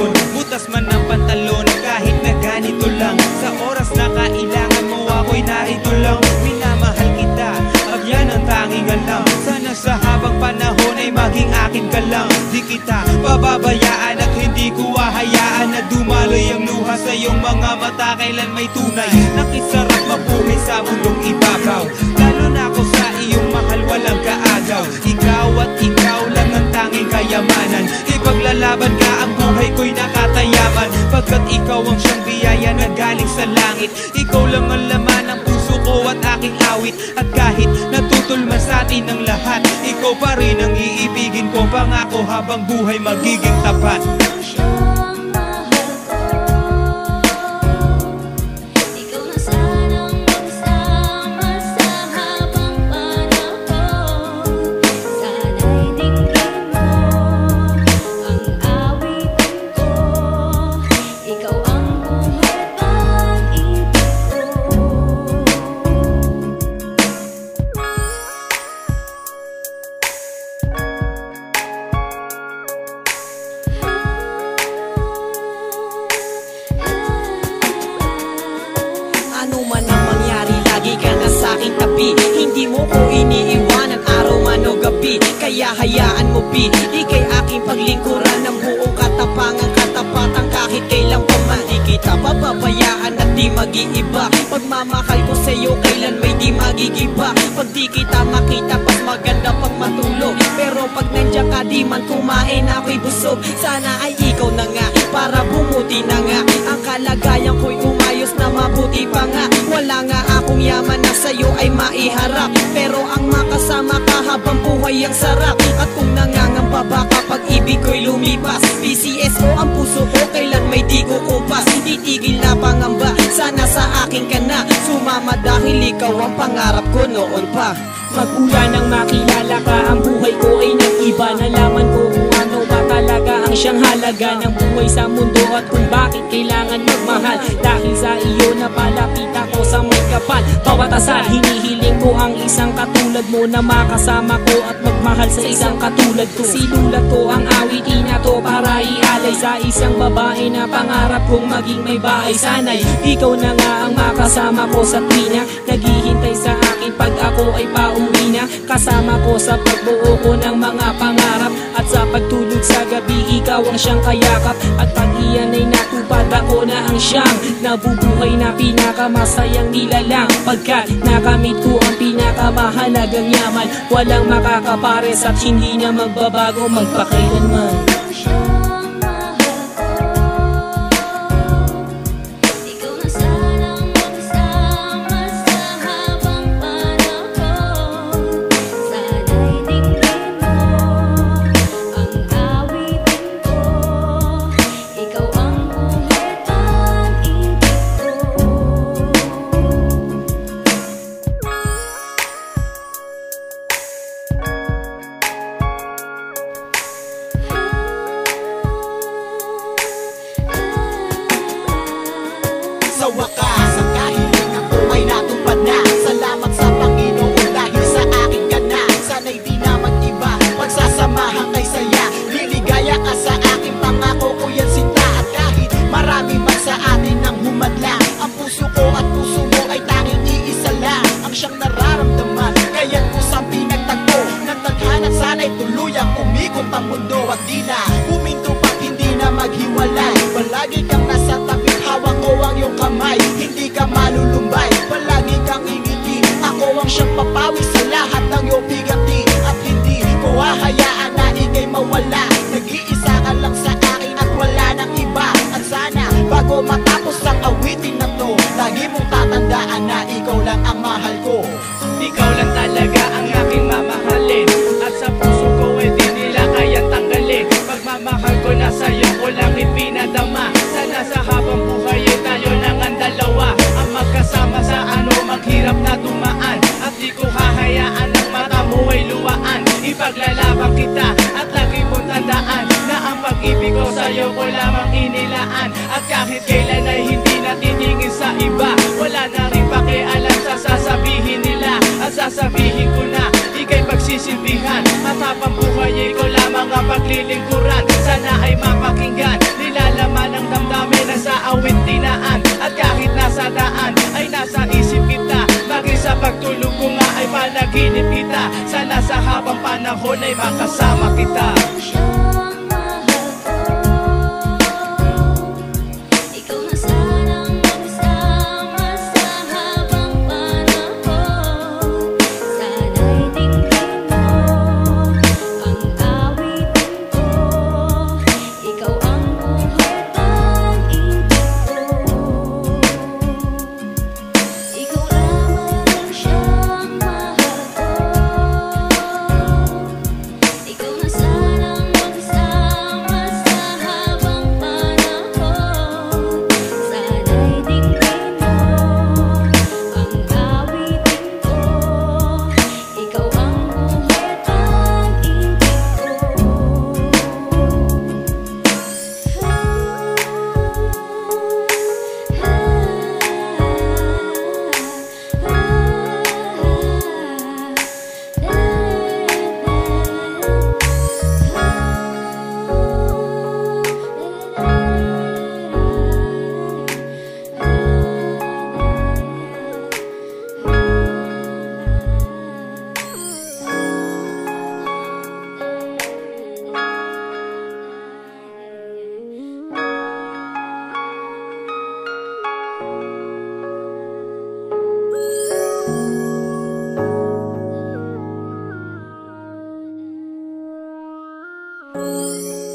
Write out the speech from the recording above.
ngayon. Butas man ang pantalon kahit na ganito lang. Sa oras na kailangan mo ako'y narito lang. Minamahal kita at yan ang tanging alam. Sana sa habang panahon ay maging akin ka lang. Di kita pababayaan at hindi ko hahayaan na dumaloy ang luha sa iyong mga mata. Kailan may tunay, nakisarap mabuhay sa mundong ibabaw. Lalo na ako sa iyong mahal, walang kaagaw. Ikaw at ikaw lang ang tanging kayamanan. Ipaglalaban ka, ang buhay ko'y nakatayaman. Pagkat ikaw ang siyang biyaya na galing sa langit. Ikaw lang ang laman ng puso ko at aking awit. At kahit natutulman sa atin ang lahat, ikaw pa rin ang iibigin ko. Pangako habang buhay magiging tapat. Ano man ang mangyari, lagi ka na sa'king tabi. Hindi mo ko iniiwanan araw man o gabi. Kaya hayaan mo pi, ika'y aking paglingkuran ng buong katapangan, katapatan kahit kailan pa man. Di kita papabayaan at di mag-iiba. Pagmamahal ko sa'yo kailan may di magigiba. Pag di kita makita pas maganda pag matulog. Pero pag nandiyan ka di man kumain ako'y busog. Sana ay ikaw na nga para bumuti na nga. Ang kalagayan ko'y umayos na mabuti pa nga. Wala nga akong yaman na sa'yo ay maiharap. Pero ang makasama ka habang buhay ang sarap. At kung nangangamba ba kapag ibig ko'y lumipas, PCSO ang puso ko kailan may di kukupas. Titigil na pangamba, sana sa akin ka na sumama dahil ikaw ang pangarap ko noon pa. Magmula nang makilala ka, ang buhay ko ay nag-iba. Nalaman ko kung ano ba talaga ang siyang halaga ng buhay sa mundo at kung bakit kailangan magmahal. Dahil sa iyo napalapit ako sa may kapal. Bawat asal hinihiling ko ang isang katulad mo na makasama ko at magmahal sa isang katulad ko. Sinulat ko ang awitin na to para ialay sa isang babae na pangarap kong maging may bahay. Sana'y ikaw na nga ang makasama ko sa tuwina, naghihintay sa akin pag ako ay pauwi na. Kasama ko sa pagbuo ko ng mga pangarap at sa pagtulog sa gabi ikaw ang siyang kayakap. At pag iyan ay natupad ako na ang siyang nabubuhay na pinakamasayang nilalang. Pagkat nakamit ko ang pinakamahalagang yaman, walang makakapares at hindi na magbabago magpakailanman. Sa wakas, ang kahilingan ko ay natupad na. Salamat sa Panginoon dahil sa akin ka na. Sana'y di na mag-iba, pagsasamahan kay saya. Liligaya ka sa akin, pangako ko yan sinta. At kahit marami man sa atin ang humadlang, ang puso ko at puso mo ay tanging iisa lang ang siyang nararamdaman. Kaya't kusang pinagtagpo ng tadhana, sana'y tuluyang umikot ang mundo. At di na huminto pag hindi na maghiwalay. Palagi kang nasa tabi, hawak ko ang iyong kamay. Hindi ka malulumbay, palagi kang ingiti. Ako ang siyang papawi sa lahat ng iyong bigati. At hindi ko hahayaan na ika'y mawala. Nag-iisa ka lang sa akin at wala nang iba. At sana bago matapos ang awitin na to, lagi mong tatandaan na ikaw lang ang mahal ko. Ikaw lang talaga ang aking mamahalin. At sa puso ko ay di nila kayang tanggalin. Pagmamahal ko na sa'yo ko lang ipinadama. Sana sa habang buhay ay tayo nang ang dalawa, ang magkasama sa ano maghirap na dumaan. At di ko hahayaan ang mata mo ay luwaan. Ipaglalaban kita at lagi mong tandaan na ang pag-ibig ko sa'yo ko lamang inilaan. At kahit kailan ay hindi natitingin sa iba, wala na rin pakialam sa sasabihin nila. At sasabihin ko na ika'y pagsisilbihan. At habang buhay ikaw lamang ang paglilingkuran. Sana ay mapakinggan, nilalaman panahon ay makasama kita. Siyang mahal ko, ikaw na sanang magsama sa habang panahon. Sana'y tingnan mo ang awitin ko, ikaw ang buhay pag-ibig ko. Ikaw lamang siyang mahal ko, ikaw na sanang magsama sa habang panahon. Sana'y tingnan mo ang awitin ko, ikaw ang buhay pag-ibig ko.